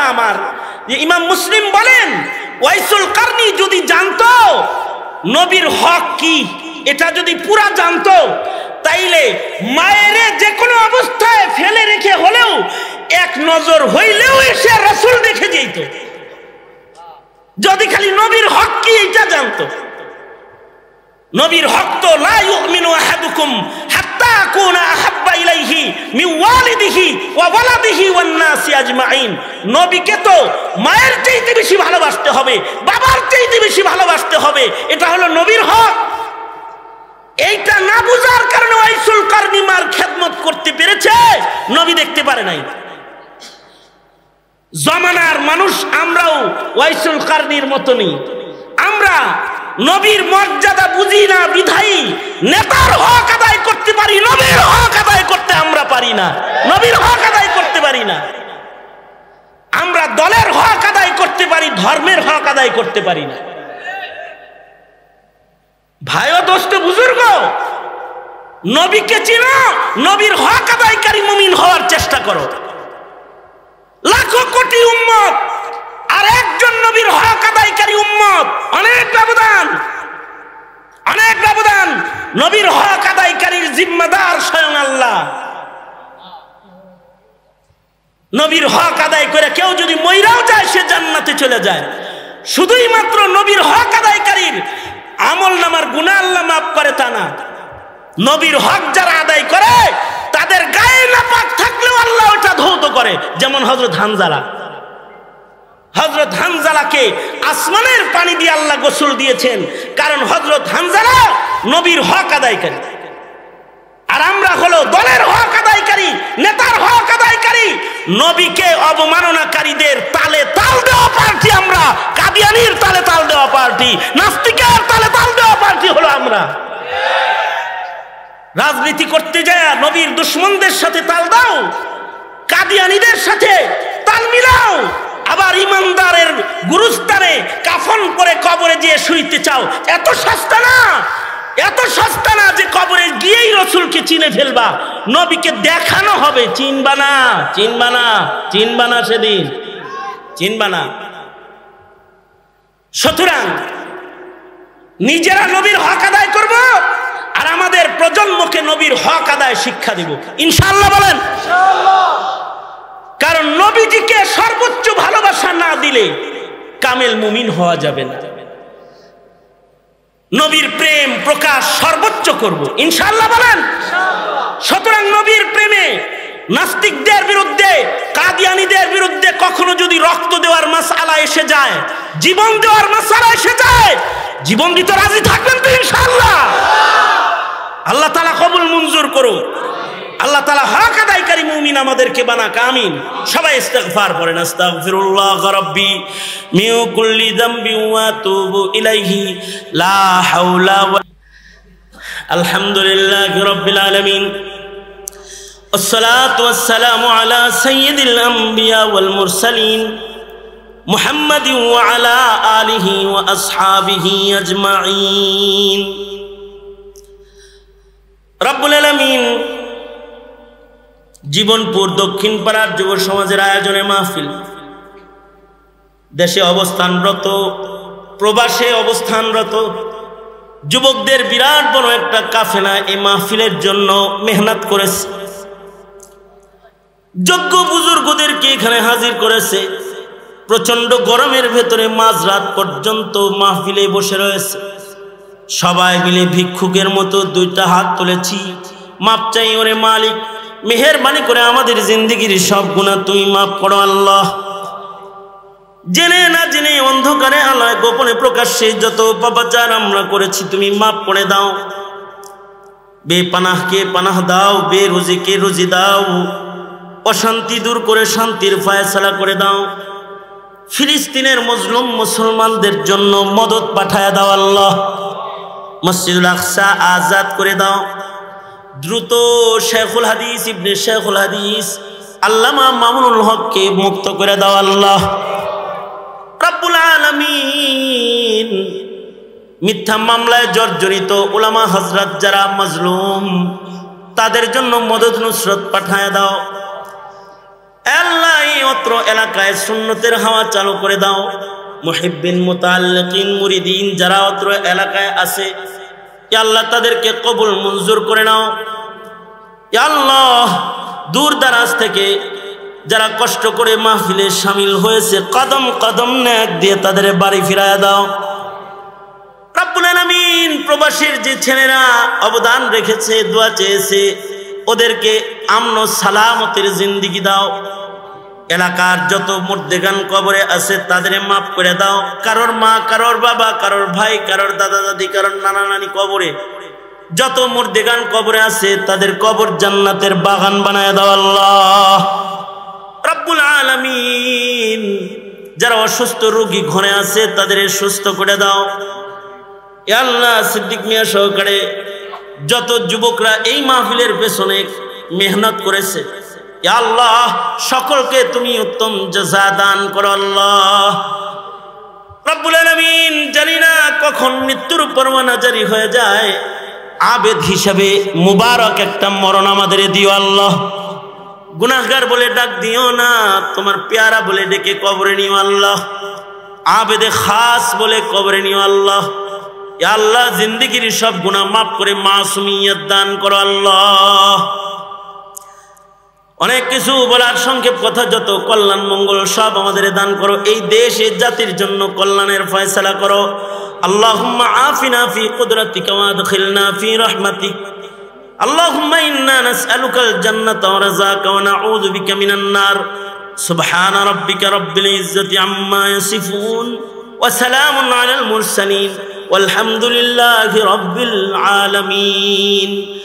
আমার যে ইমাম মুসলিম বলেন ওয়াইসুল কারনি যদি জানতো নবীর হক কি, এটা যদি পুরা জানতো, তাইলে মায়ের যে কোনো অবস্থায় ফেলে রেখে হলেও এক নজর হইলেও এসে রাসূল দেখে যেত, যদি খালি নবীর হক কি এটা জানতো। নবীর হক তো লা ইউমিনু আহাদুকুম হাত্তা আকুনা আহাব্বা ইলাইহি মিন ওয়ালিদিহি ওয়া ওয়ালাদিহি ওয়ান নাসি আজমাইন। নবীকে তো মায়ের চাইতে বেশি ভালোবাসতে হবে, বাবার চাইতে বেশি ভালোবাসতে হবে, এটা হলো নবীর হক। এইটা না বুঝার কারণে ওয়াইসুল কারনি মার খেদমত করতে পেরেছে, নবী দেখতে পারে নাই। জমানার মানুষ আমরাও ওয়াইসুল কারনির মতনই, আমরা নবীর মর্যাদা বুঝি না বিধায়ী নেতার হক আদায় করতে পারি, নবীর হক আদায় করতে আমরা পারি না, নবীর হক আদায় করতে পারি না। আমরা দলের হক আদায় করতে পারি, ধর্মের হক আদায় করতে পারি না। ভাই ও দোস্ত বুজুর্গ, নবীকে চিনো, নবীর হক আদায়কারী মুমিন হওয়ার চেষ্টা করো। লাখো কোটি উম্মত আর একজন নবীর হক আদায়কারী উম্মত, অনেক ব্যবধান, অনেক ব্যবধান। নবীর হক আদায়কারীর জিম্মাদার স্বয়ং আল্লাহ। নবীর হক আদায় করে কেউ যদি মইরাও যায় সে জান্নাতে চলে যায়। শুধুই মাত্র নবীর হক আদায়কারীর আমল নামার গুনাহ আল্লাহ মাফ করে তা না, নবীর হক যারা আদায় করে তাদের গায়ে নাপাক থাকলেও আল্লাহ ওটা ধৌত করে। যেমন হযরত হানজালা, হযরত হানজালাকে আসমানের পানি দিয়ে আল্লাহ গোসল দিয়েছেন, কারণ হযরত হানজালা নবীর হক আদায়কারী। আর আমরা হলো দলের হক আদায়কারী, নেতার হক আদায়কারী, নবীকে অবমাননাকারীদের তালে তাল দেওয়া পার্টি আমরা, কাদিয়ানির তালে তাল দেওয়া পার্টি, নাস্তিকের তালে তাল দেওয়া পার্টি হলো আমরা। রাজনীতি করতে যায় নবীর দুশমনদের সাথে তাল দাও, কাদিয়ানীদের সাথে তাল মিলাও, আবার ইমানদারের গুরুস্থানে কাফন করে কবরে গিয়ে শুইতে চাও। এত সস্তা না, এত সস্তা না যে কবরে গিয়েই রসুলকে চিনে ফেলবা। নবীকে দেখানো হবে, চিনবা না, চিনবা না, চিনবা না, সেদিন চিনবা না। সুতরাং নিজেরা নবীর হক আদায় করব আর আমাদের প্রজন্মকে নবীর হক আদায় শিক্ষা দিব ইনশাআল্লাহ। বলেন ইনশাআল্লাহ। কারণ নবীজিকে সর্বোচ্চ ভালোবাসা না দিলে কামেল মুমিন হওয়া যাবে না। নবীর প্রেম প্রকাশ সর্বোচ্চ করব ইনশাআল্লাহ। বলেন ইনশাআল্লাহ। সুতরাং নবীর প্রেমে নাস্তিকদের বিরুদ্ধে, কাদিয়ানীদের বিরুদ্ধে কখনো যদি রক্ত দেওয়ার মাসআলা এসে যায়, জীবন দেওয়ার মাসআলা এসে যায়, জীবন দিতে রাজি থাকবেন তো ইনশাআল্লাহ? আল্লাহ তাআলা কবুল মঞ্জুর করুন। আল্লাহ তাআলা হক আদায়কারী মুমিন আমাদেরকে বানাক, আমিন। সবাই ইস্তিগফার করেন। আস্তাগফিরুল্লাহ রাব্বি মিন কুল্লি যামবি ওয়া আতুবু ইলাইহি লা হাওলা ওয়া আলহামদুলিল্লাহি রাব্বিল আলামিন والصلاة والسلام على سيد الأنبياء والمرسلين محمد وعلى آله وأصحابه أجمعين رب العالمين জীবনপুর দক্ষিণ পাড়ার যুব সমাজের আয়োজনে মাহফিল, দেশে অবস্থানরত, প্রবাসে অবস্থানরত যুবকদের বিরাট বড় একটা কাফেলা এই মাহফিলের জন্য মেহনত করেছে। যোগ্য বুজুর্গদেরকে এখানে হাজির করেছে। প্রচন্ড গরমের ভেতরে মাঝরাত পর্যন্ত মাহফিলে বসে রয়েছে। সবাই মিলে ভিক্ষুকের মতো দুইটা হাত তুলেছি, মাপ চাই ওরে মালিক, মেহেরবানি করে আমাদের জিন্দেগির সব গুনাহ তুই মাফ করো আল্লাহ। জেনে না জেনে, অন্ধকারে আলোয় গোপনে প্রকাশ্যে যত পাপাচার আমরা করেছি তুমি মাফ করে দাও। বেপানাহকে পানাহ দাও, বেরুজিকে রুজি দাও, অশান্তি দূর করে শান্তির ফায়সালা করে দাও। ফিলিস্তিনের মজলুম মুসলমানদের জন্য মদদ পাঠায় দাও আল্লাহ। মসজিদুল আকসা আজাদ করে দাও। দ্রুত শেখুল হাদিস ইবনে শেখুল হাদিস আল্লামা মামুনুল হককে মুক্ত করে দাও আল্লাহ রাব্বুল আলামিন। মিথ্যা মামলায় জর্জরিত উলামা হযরত যারা মাজলুম, তাদের জন্য মদদ নুসরত পাঠায় দাও আল্লাহ। এই অত্র এলাকায় সুন্নতের হাওয়া চালু করে দাও। মুহিব্বিন মুতাআল্লিকিন মুরিদিন যারা অত্র এলাকায় আছে, ইয়া আল্লাহ তাদেরকে কবুল মঞ্জুর করে নাও। ইয়া আল্লাহ দূর দারাজ থেকে যারা কষ্ট করে মাহফিলে শামিল হয়েছে, কদম কদম নেক দিয়ে তাদের বাড়ি ফিরায়া দাও। রব্বুল আলামিন প্রবাসীর যে ছেলেরা অবদান রেখেছে, দোয়া চেয়েছে, ওদেরকে আমন সালামতের জিন্দেগি দাও। এলাকার যত মুর্দেগান কবরে আছে তাদের মাফ করে দাও। কারোর মা, কারোর বাবা, কারোর ভাই, কারোর দাদা দাদি, কারোর নানা নানি কবরে যত মুর্দেগান কবরে আছে তাদের কবর জান্নাতের বাগান বানায় দাও আল্লাহ রব্বুল আলামিন। যারা অসুস্থ রোগী ঘরে আছে তাদের সুস্থ করে দাও। ইয়া আল্লাহ সিদ্দিক মিয়া সহকারে যত যুবকরা এই মাহফিলের পেছনে মেহনত করেছে, ইয়া আল্লাহ সকলকে তুমি উত্তম জাযা দান করো আল্লাহ রব্বুল আলামিন। জানি না কখন মৃত্যুর পরোয়ানা জারি হয়ে যায়, আবেদ হিসাবে মুবারক একটা মরণ আমাদের দিও আল্লাহ। গুনাহগার বলে ডাক দিও না, তোমার পেয়ারা বলে ডেকে কবরে নিও আল্লাহ। আবেদে খাস বলে কবরে নিও আল্লাহ। ইয়া আল্লাহ জিন্দেগির সব গুনাহ মাফ করে মাসুমিয়ত দান করো আল্লাহ। অনেক কিছু বলার সংক্ষেপ কথা, যত কল্যাণ মঙ্গল সব আমাদের দান করো। এই দেশে জাতির জন্য কল্যাণের ফয়সালা করো। আল্লাহুম্মা আফিনা ফি কুদরাতিকা ওয়া আদখিলনা ফি রাহমাতিক। আল্লাহুম্মা ইন্না নাসআলুকাল জান্নাতা ওয়া রাযাকা ওয়া নাউযু বিকা মিনান নার। সুবহানা রাব্বিকা রাব্বিল ইজ্জাতি আম্মা ইয়াসিফুন ওয়া সালামুন আলাল মুরসালিন ওয়ালহামদুলিল্লাহি রাব্বিল আলামিন।